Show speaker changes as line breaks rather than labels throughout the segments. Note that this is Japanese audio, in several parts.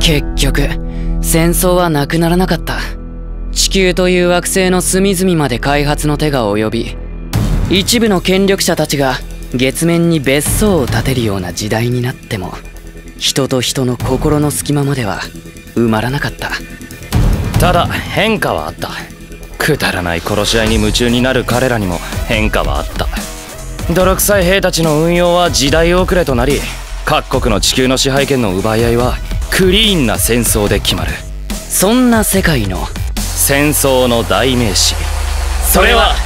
結局戦争はなくならなかった。地球という惑星の隅々まで開発の手が及び、一部の権力者たちが月面に別荘を建てるような時代になっても、人と人の心の隙間までは埋まらなかった。
ただ変化はあった。くだらない殺し合いに夢中になる彼らにも変化はあった。泥臭い兵たちの運用は時代遅れとなり、各国の地球の支配権の奪い合いはクリーンな戦争で決まる。
そんな世界の
戦争の代名詞、それは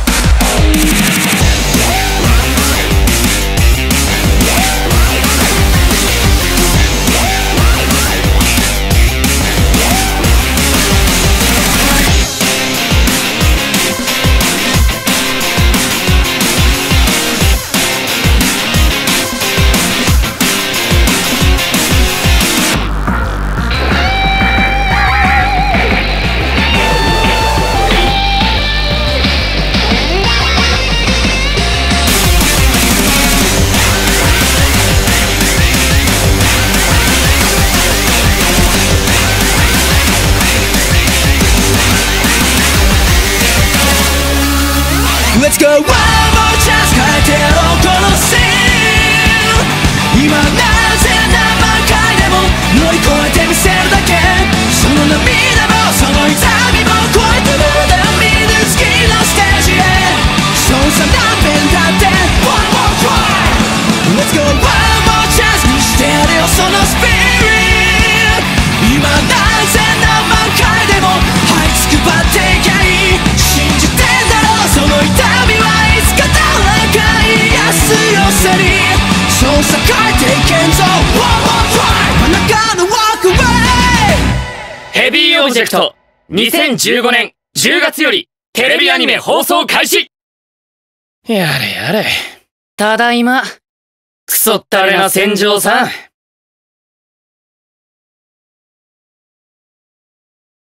Let's go one more chance 変えてやろうこのシーン。今なぜ何万回でも乗り越えてみせるだけ。その涙もその痛みも超えてまだ見ぬ月のステージへ。そうさ何遍だって One more try Let's go one more chance 見してやれよそのスピリット。今なぜ何万回でも這いつくばっていきゃいい。信じてんだろうその痛みはいつか誰か癒すよさに。そうさ変えていけんぞ One more try 真中の walk away。
ヘビーオブジェクト2015年10月よりテレビアニメ放送開始。やれやれ。
ただいま。
クソったれな戦場さん。